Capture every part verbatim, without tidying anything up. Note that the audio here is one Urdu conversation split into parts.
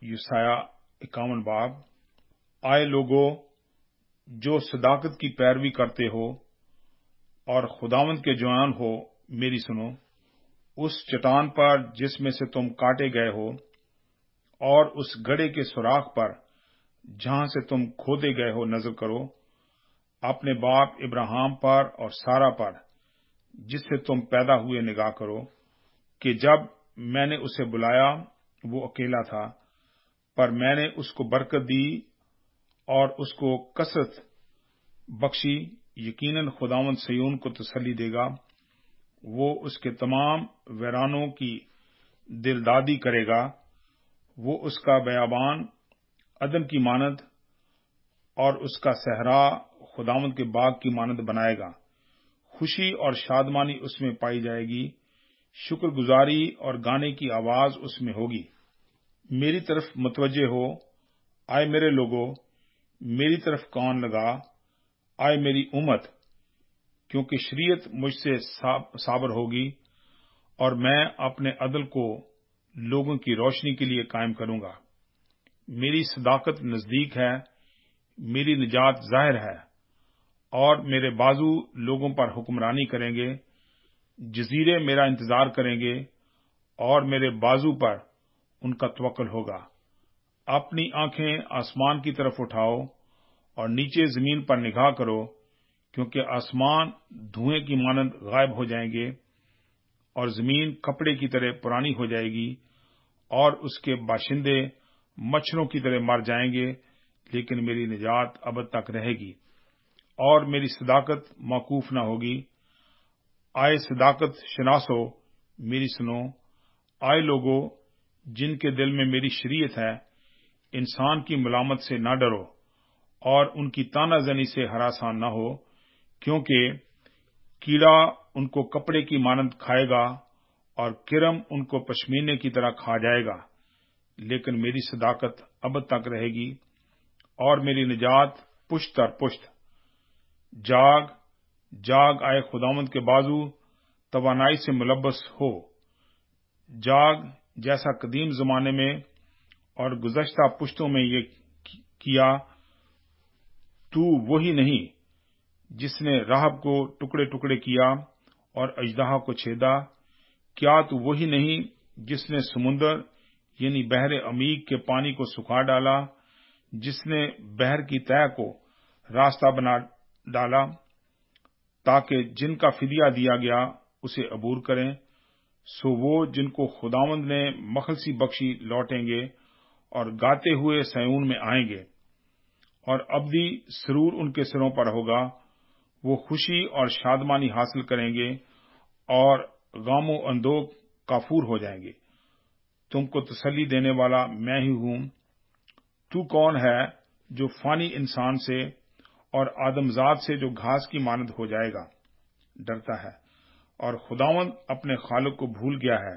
یسایہ اکاون باب۔ آئے لوگو جو صداقت کی پیروی کرتے ہو اور خداوند کے جوان ہو، میری سنو۔ اس چٹان پر جس میں سے تم کاٹے گئے ہو اور اس گڑھے کے سوراخ پر جہاں سے تم کھودے گئے ہو نظر کرو، اپنے باپ ابراہیم پر اور سارا پر جس سے تم پیدا ہوئے نگاہ کرو، کہ جب میں نے اسے بلایا وہ اکیلا تھا، پر میں نے اس کو برکت دی اور اس کو کثرت بخشی۔ یقیناً خداوند صیون کو تسلی دے گا، وہ اس کے تمام ویرانوں کی دلدادی کرے گا۔ وہ اس کا بیابان عدن کی مانند اور اس کا صحرا خداوند کے باغ کی مانند بنائے گا۔ خوشی اور شادمانی اس میں پائی جائے گی، شکر گزاری اور گانے کی آواز اس میں ہوگی۔ میری طرف متوجہ ہو، آئے میرے لوگو، میری طرف کان لگا، آئے میری امت، کیونکہ شریعت مجھ سے صابر ہوگی اور میں اپنے عدل کو لوگوں کی روشنی کے لیے قائم کروں گا۔ میری صداقت نزدیک ہے، میری نجات ظاہر ہے، اور میرے بازو لوگوں پر حکمرانی کریں گے۔ جزیرے میرا انتظار کریں گے اور میرے بازو پر ان کا توکل ہوگا۔ اپنی آنکھیں آسمان کی طرف اٹھاؤ اور نیچے زمین پر نگاہ کرو، کیونکہ آسمان دھوئیں کی مانند غائب ہو جائیں گے اور زمین کپڑے کی طرح پرانی ہو جائے گی، اور اس کے باشندے مچھروں کی طرح مر جائیں گے، لیکن میری نجات ابد تک رہے گی اور میری صداقت موقوف نہ ہوگی۔ آئے صداقت شناسو، میری سنو۔ آئے لوگو جن کے دل میں میری شریعت ہے، انسان کی ملامت سے نہ ڈرو اور ان کی تانہ زنی سے ہراساں نہ ہو، کیونکہ کیڑا ان کو کپڑے کی مانند کھائے گا اور کرم ان کو پشمینے کی طرح کھا جائے گا، لیکن میری صداقت ابد تک رہے گی اور میری نجات پشت در پشت۔ جاگ جاگ، آئے خداوند کے بازو توانائی سے ملبس ہو۔ جاگ جیسا قدیم زمانے میں اور گزشتہ پشتوں میں یہ کیا۔ تو وہی نہیں جس نے راہب کو ٹکڑے ٹکڑے کیا اور اژدہا کو چھیدا؟ کیا تو وہی نہیں جس نے سمندر یعنی بحر عمیق کے پانی کو سکھا ڈالا، جس نے بحر کی تہہ کو راستہ بنا ڈالا تاکہ جن کا فدیہ دیا گیا اسے عبور کریں؟ سو وہ جن کو خداوند نے مخلصی بخشی لوٹیں گے اور گاتے ہوئے سیون میں آئیں گے، اور ابدی سرور ان کے سروں پر ہوگا۔ وہ خوشی اور شادمانی حاصل کریں گے اور غم و اندوہ کافور ہو جائیں گے۔ تم کو تسلی دینے والا میں ہی ہوں۔ تو کون ہے جو فانی انسان سے اور آدمزاد سے جو گھاس کی مانند ہو جائے گا ڈرتا ہے؟ اور خداوند اپنے خالق کو بھول گیا ہے،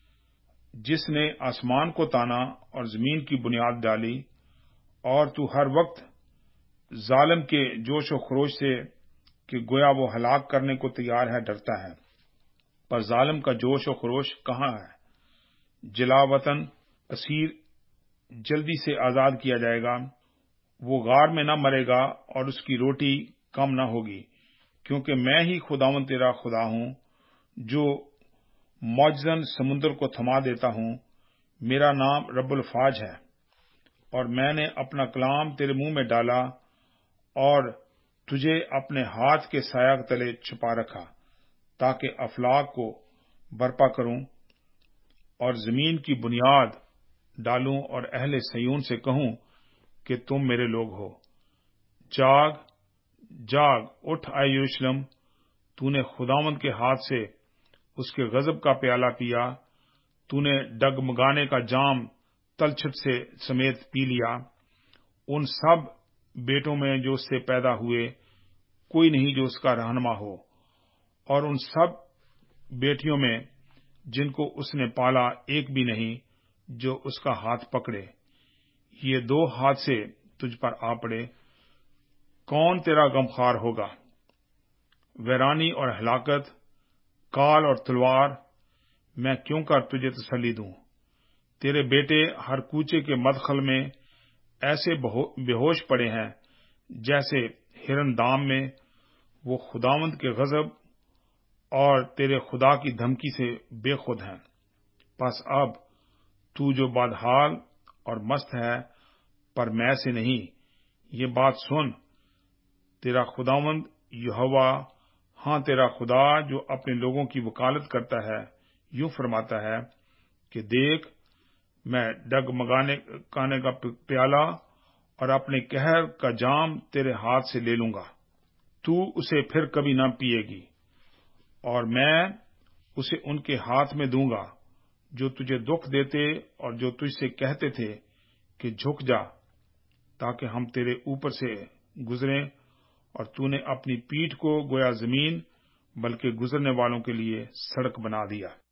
جس نے آسمان کو تانا اور زمین کی بنیاد ڈالی، اور تو ہر وقت ظالم کے جوش و خروش سے کہ گویا وہ ہلاک کرنے کو تیار ہے ڈرتا ہے۔ پر ظالم کا جوش و خروش کہاں ہے؟ جلا وطن اسیر جلدی سے آزاد کیا جائے گا۔ وہ غار میں نہ مرے گا اور اس کی روٹی کم نہ ہوگی، کیونکہ میں ہی خداوند تیرا خدا ہوں، جو معجزاً سمندر کو تھما دیتا ہوں۔ میرا نام رب الفاج ہے، اور میں نے اپنا کلام تیرے منہ میں ڈالا اور تجھے اپنے ہاتھ کے سایہ تلے چھپا رکھا، تاکہ افلاک کو برپا کروں اور زمین کی بنیاد ڈالوں اور اہل سیون سے کہوں کہ تم میرے لوگ ہو۔ جاگ جاگ، اٹھ آئے یروشلم، تو نے خداوند کے ہاتھ سے اس کے غضب کا پیالہ پیا، تو نے ڈگمگانے کا جام تلچھٹ سے سمیت پی لیا۔ ان سب بیٹوں میں جو اس سے پیدا ہوئے کوئی نہیں جو اس کا رہنما ہو، اور ان سب بیٹیوں میں جن کو اس نے پالا ایک بھی نہیں جو اس کا ہاتھ پکڑے۔ یہ دو ہاتھ سے تجھ پر آ پڑے، کون تیرا غمخوار ہوگا؟ ویرانی اور ہلاکت، کال اور تلوار، میں کیوں کر تجھے تسلی دوں؟ تیرے بیٹے ہر کوچے کے مدخل میں ایسے بے ہوش پڑے ہیں جیسے ہرن دام میں۔ وہ خداوند کے غضب اور تیرے خدا کی دھمکی سے بے خود ہیں۔ پس اب تو جو بدحال اور مست ہے پر میں سے نہیں، یہ بات سن، تیرا خداوند یہوہ، ہاں تیرا خدا جو اپنے لوگوں کی وکالت کرتا ہے، یوں فرماتا ہے کہ دیکھ، میں ڈگمگانے کانے کا پیالہ اور اپنے قہر کا جام تیرے ہاتھ سے لے لوں گا، تو اسے پھر کبھی نہ پیے گی، اور میں اسے ان کے ہاتھ میں دوں گا جو تجھے دکھ دیتے اور جو تجھ سے کہتے تھے کہ جھک جا تاکہ ہم تیرے اوپر سے گزریں، اور تو نے اپنی پیٹھ کو گویا زمین بلکہ گزرنے والوں کے لیے سڑک بنا دیا۔